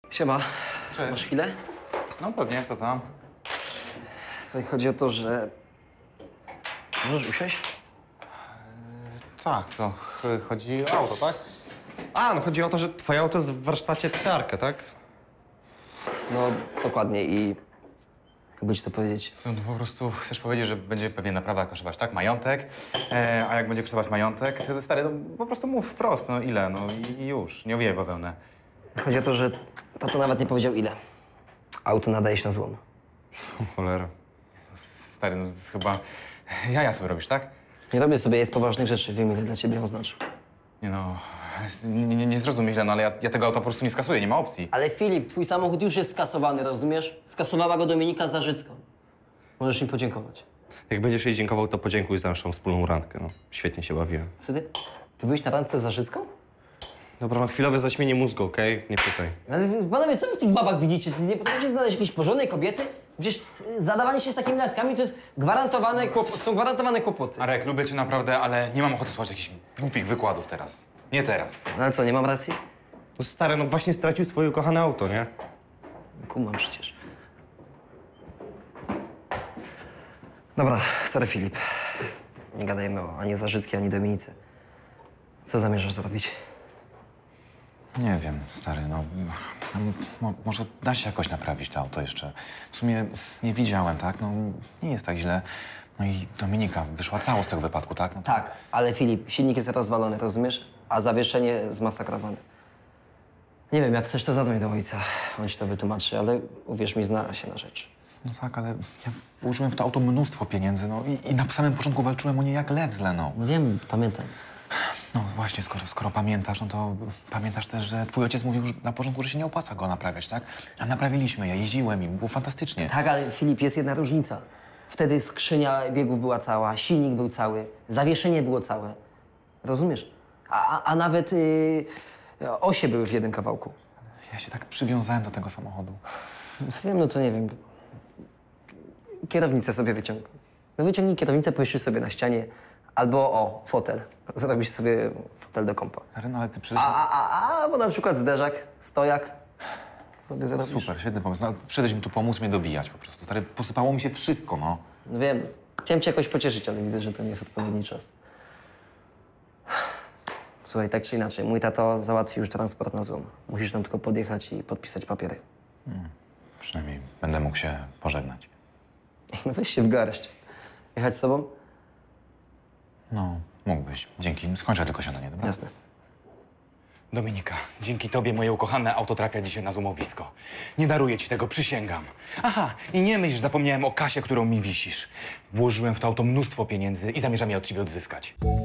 Siema. Cześć. Masz chwilę? No pewnie, co tam? Słuchaj, chodzi o to, że... Możesz usiąść? Tak, to chodzi o auto, tak? A, no chodzi o to, że twoje auto jest w warsztacie Ptarka, tak? No, dokładnie i... Jakby ci to powiedzieć? To po prostu chcesz powiedzieć, że będzie pewnie naprawa kosztować, tak? Majątek. A jak będzie kosztować majątek, to stary, to po prostu mów wprost, no ile, no i już, nie owijaj bawełnę. Chodzi o to, że tato nawet nie powiedział ile. Auto nadaje się na złom. Cholera. Stary, no to jest chyba jaja sobie robisz, tak? Nie robię sobie jest poważnych rzeczy, wiem ile dla ciebie oznaczył. Nie no, nie zrozum źle, no ale ja tego auta po prostu nie skasuję, nie ma opcji. Ale Filip, twój samochód już jest skasowany, rozumiesz? Skasowała go Dominika Zarzycka. Możesz im podziękować. Jak będziesz jej dziękował, to podziękuj za naszą wspólną randkę. No, świetnie się bawiłem. Co ty? Ty byłeś na randce z Zarzycką? Dobra, no chwilowe zaćmienie mózgu, okej? Nie pytaj. Ale panowie, co wy w tych babach widzicie? Nie potraficie znaleźć jakiejś porządnej kobiety? Przecież zadawanie się z takimi laskami to jest są gwarantowane kłopoty. Arek, lubię cię naprawdę, ale nie mam ochoty słuchać jakichś głupich wykładów teraz. Nie teraz. No ale co, nie mam racji? No stary, no właśnie stracił swoje ukochane auto, nie? Kumam przecież. Dobra, sorry Filip. Nie gadajmy o ani Zarzyckiej, ani Dominice. Co zamierzasz zrobić? Nie wiem, stary, no... może da się jakoś naprawić to auto jeszcze. W sumie nie widziałem, tak? No, nie jest tak źle. No i Dominika wyszła cało z tego wypadku, tak? No, Tak, ale Filip, silnik jest rozwalony, rozumiesz? A zawieszenie zmasakrowane. Nie wiem, jak chcesz, to zadzwoń do ojca. On ci to wytłumaczy, ale uwierz mi, zna się na rzeczy. No tak, ale ja włożyłem w to auto mnóstwo pieniędzy, no i na samym początku walczyłem o nie jak lew z Leną. No wiem, pamiętam. No właśnie, skoro pamiętasz, no to pamiętasz też, że twój ojciec mówił już na początku, że się nie opłaca go naprawiać, tak? A naprawiliśmy, ja jeździłem im, było fantastycznie. Tak, ale Filip, jest jedna różnica. Wtedy skrzynia biegów była cała, silnik był cały, zawieszenie było całe. Rozumiesz? A nawet osie były w jednym kawałku. Ja się tak przywiązałem do tego samochodu. No wiem, no to nie wiem. Kierownicę sobie wyciągnij. No wyciągnij kierownicę, powiesisz sobie na ścianie. Albo fotel. Zrobisz sobie fotel do kompa. Stary, no ale ty przecież... Bo na przykład zderzak, stojak sobie zrobisz. Super, świetny pomysł. No, przyszedłeś mi tu pomóc mnie dobijać po prostu. Stary, posypało mi się wszystko, no. No wiem, chciałem cię jakoś pocieszyć, ale widzę, że to nie jest odpowiedni czas. Słuchaj, tak czy inaczej, mój tato załatwił już transport na złom. Musisz tam tylko podjechać i podpisać papiery. Przynajmniej będę mógł się pożegnać. No weź się w garść. Jechać z sobą? No, mógłbyś. Dzięki. Skończę tylko siadanie, dobra? Jasne. Dominika, dzięki tobie moje ukochane auto trafia dzisiaj na złomowisko. Nie daruję ci tego, przysięgam. Aha, i nie myśl, że zapomniałem o kasie, którą mi wisisz. Włożyłem w to auto mnóstwo pieniędzy i zamierzam je od ciebie odzyskać.